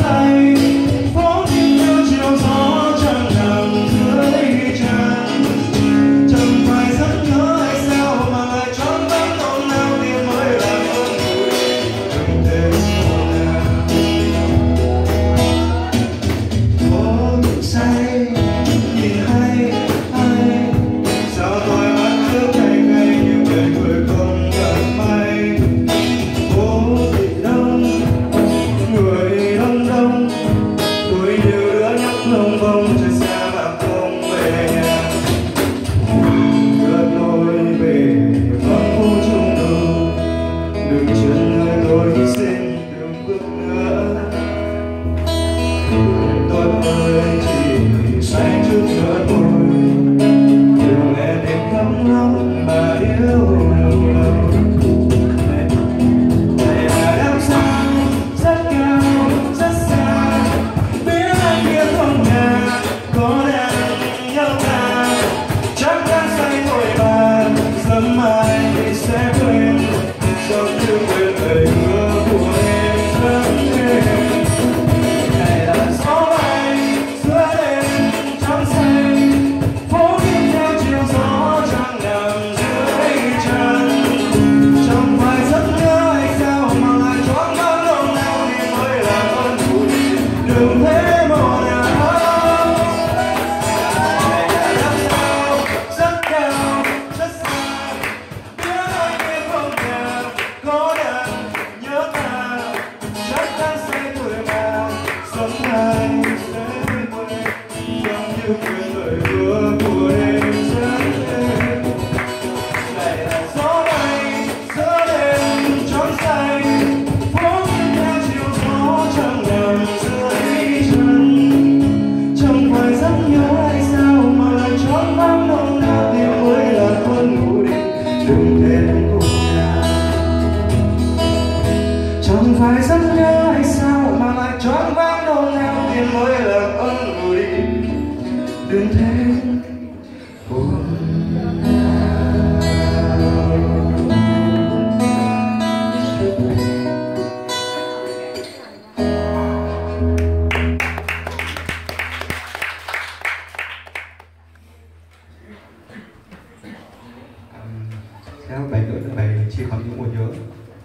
xanh, phố đi theo chiều gió chẳng nằm dưới chân. Chẳng phải rất nhớ hay sao mà lại choáng váng nôn nao tìm mới là ơn vui. Đừng thêm ồn ào. Phố ngủ say nhìn hay hay, sao tôi mắt cứ cay cay như người người không gặp may. Phố thì đông, người đông đông, tôi nhiều đứa nhóc lông bông trời xa mà không về nhà. Đưa tôi về vắng phố trung đầu, đừng chân nơi tôi xin đừng bước nữa. Tôi ơi chỉ say chút nữa thôi, đừng nghe đêm thắm nóng mà yêu lâu lâu. Này là đám sao rất cao rất xa, biết anh kia không nhà có đang nhớ ta. Chắc đang say vội vàng sớm mai thì sẽ quên, giống như quên lời hứa của em rất êm. Này là gió bay giữa đêm trắng xanh, phố đi theo chiều gió chẳng nằm dưới chân. Chẳng phải rất nhớ hay sao mà lại choáng váng nôn nao thì mới là ơn vui. Đừng thế ồn ào. Này là đám sao rất cao rất xa, biết anh kia không nhà có đang nhớ ta. Chắc đang say tuổi mà sớm nay sẽ quên, giống như quên lời hứa của em rất êm. Này là gió bay giữa đêm trắng xanh, phố đi theo chiều gió chẳng nằm dưới chân. Chẳng phải rất nhớ hay sao mà lại choáng váng nôn nao thì mới là cơn ngủ đi. Đừng thêm ồn ào. Chẳng phải rất nhớ hay sao mà lại choáng váng nôn nao thì mới là cơn ngủ đi. Đừng thêm ồn theo bài nữa là bài chia khám những nguồn nhớ.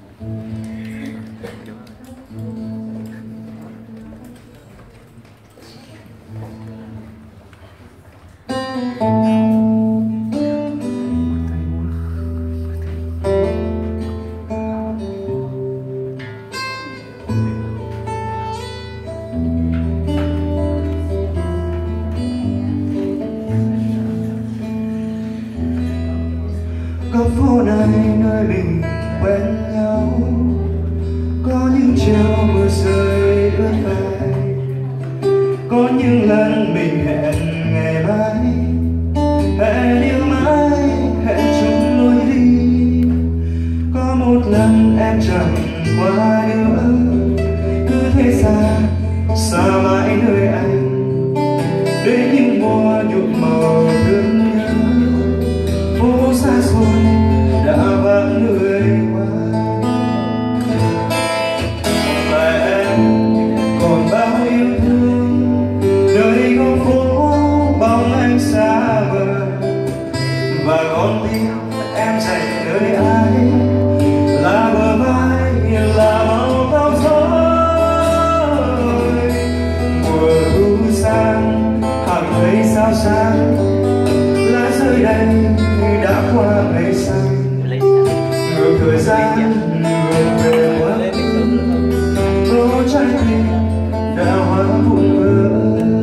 Góc phố này nơi mình quen nhau, có những chiều mưa rơi ướt vai, có những lần mình hẹn ngày mai, hẹn yêu mãi, hẹn chung lối đi. Có một lần em chẳng qua nữa, cứ thế xa xa mãi nơi anh, đến những mùa nhuộm màu thương nhớ. Phố xa xôi đã vắng người qua, và em còn bao yêu thương nơi góc phố bóng anh xa vời. Và con tim em dành nơi ai là bờ vai, là màu tóc rối. Mùa thu sang hàng cây sao sáng, lá rơi đây đã qua ngày xanh. Ngược thời gian ngược về quá khứ, đôi trái tim đã hóa vụn vỡ.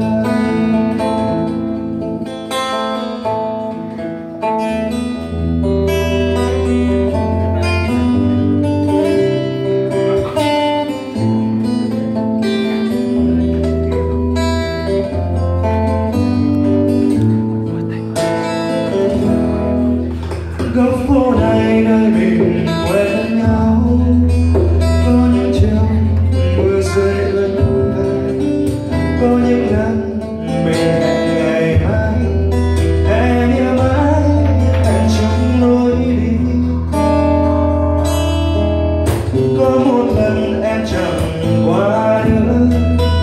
Góc phố này nơi mình quen nhau, có những chiều mưa rơi ướt vai, có những lần mình hẹn ngày mai, hẹn yêu mãi, hẹn chung lối đi. Có một lần em chẳng qua nữa,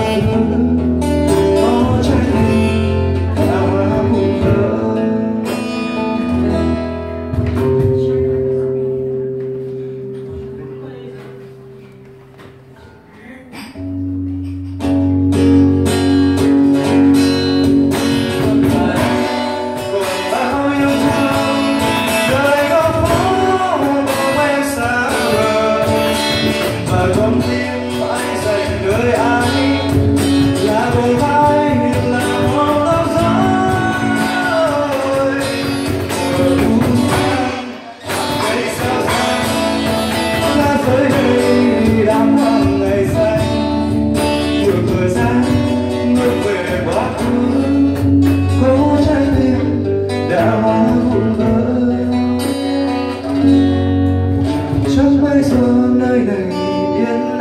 có trái tim đã hóa vụn vỡ. Con tim phải dành đời ai là bờ vai là màu tóc rối mùa thu sang cây sao xanh lá rơi đầy đám hoa ngày xanh ngược thời gian ngược về quá khứ có trái tim đã hóa vụn vỡ. Chắc bây giờ nơi này yên